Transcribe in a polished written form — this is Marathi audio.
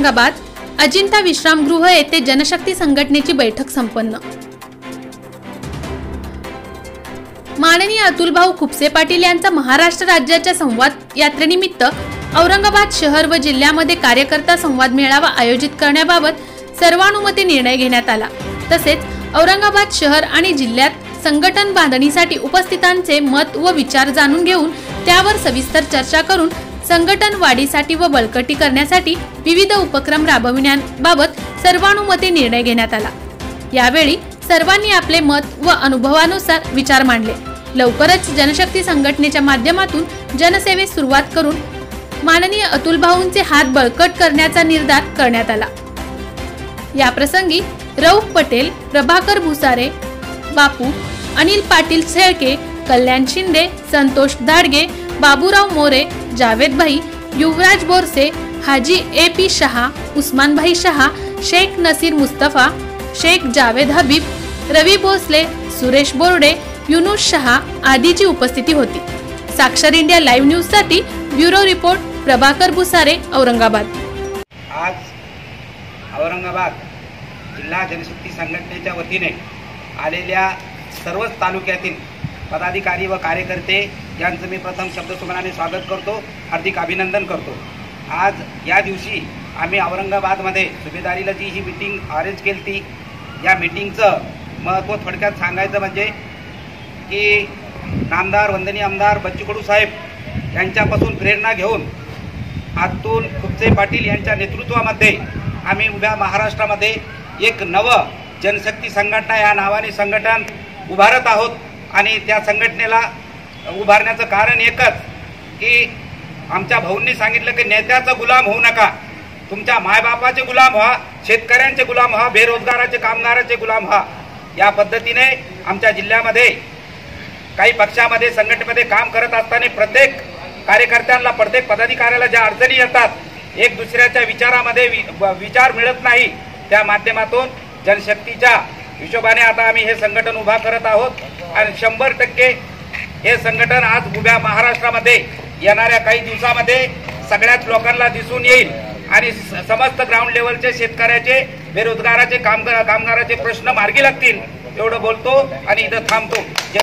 औरंगाबाद अजिंठा विश्रामगृह येथे जनशक्ती संघटनेची बैठक संपन्न। माननीय अतुलभाऊ खुपसे पाटील यांचा महाराष्ट्र राज्याच्या संवाद यात्रेनिमित्त औरंगाबाद शहर व जिल्ह्यामध्ये कार्यकर्ता संवाद मेळावा आयोजित करण्याबाबत सर्वानुमते निर्णय घेण्यात आला। तसेच औरंगाबाद शहर आणि जिल्ह्यात संघटन बांधणीसाठी उपस्थितांचे मत व विचार जाणून घेऊन त्यावर सविस्तर चर्चा करून संघटन वाढीसाठी व बळकटी करण्यासाठी विविध उपक्रम राबविण्याबाबत सर्वानुमते निर्णय घेण्यात आला। यावेळी सर्वांनी आपले मत व अनुभवानुसार विचार मांडले। लवकरच जनशक्ती संघटनेच्या माध्यमातून जनसेवेस सुरुवात करून माननीय अतुलभाऊंचे हात बळकट करण्याचा निर्धार करण्यात आला। या प्रसंगी रऊफ पटेल, प्रभाकर भुसारे, बापू, अनिल पाटील शेळके, कल्याण शिंदे, संतोष दाडगे, बाबूराव मोरे, जावेद भाई, युवराज बोरसे, हाजी ए.पी. शहा, उस्मान भाई शहा, शेख नसीर मुस्तफा, शेख जावेद हबीब, रवी भोसले, सुरेश बोर्डे, युनुस शहा आदीची उपस्थिती होती। साक्षर इंडिया लाईव्ह न्यूज साठी ब्युरो रिपोर्ट प्रभाकर भुसारे, औरंगाबाद। आज औरंगाबाद जिल्हा जनशक्ती संघटनेच्या वतीने आलेल्या सर्वच तालुक्यातील पदाधिकारी व कार्यकर्ते यांचं मी प्रथम शब्दसुमनाने स्वागत करतो, हार्दिक अभिनंदन करतो। आज या दिवशी आम्ही औरंगाबादमध्ये सुभेदारीला जी ही मीटिंग अरेंज केली ती, या मीटिंगचं महत्त्व थोडक्यात सांगायचं म्हणजे की नामदार वंदनीय आमदार बच्चू कडू साहेब यांच्यापासून प्रेरणा घेऊन अतुल खुपसे पाटील यांच्या नेतृत्वामध्ये आम्ही उभ्या महाराष्ट्रामध्ये एक नवं जनशक्ती संघटना या नावाने संघटन उभारत आहोत। आणि त्या संघटनेला उभारण्याचं कारण एकच की आमच्या भाऊंनी सांगितलं की नेत्याचा गुलाम होऊ नका, तुमच्या मायबापाचे गुलाम व्हा, शेतकऱ्यांचे गुलाम व्हा, बेरोजगाराचे कामगाराचे गुलाम व्हा। या पद्धतीने आमच्या जिल्ह्यामध्ये काही पक्षामध्ये संघटनेमध्ये काम करत असताना प्रत्येक कार्यकर्त्यांना, प्रत्येक पदाधिकाऱ्याला ज्या अडचणी येतात, एक दुसऱ्याच्या विचारामध्ये विचार मिळत नाही, त्या माध्यमातून जनशक्तीच्या हिशोबाने आता आम्ही हे संघटन उभा करत आहोत। आणि 100% हे संघटन आज उभ्या महाराष्ट्रामध्ये येणाऱ्या काही दिवसामध्ये सगळ्याच लोकांना दिसून येईल आणि समस्त ग्राउंड लेवलचे शेतकऱ्याचे, बेरोजगाराचे, कामगाराचे प्रश्न मार्गी लागतील एवढं बोलतो आणि इथं थांबतो।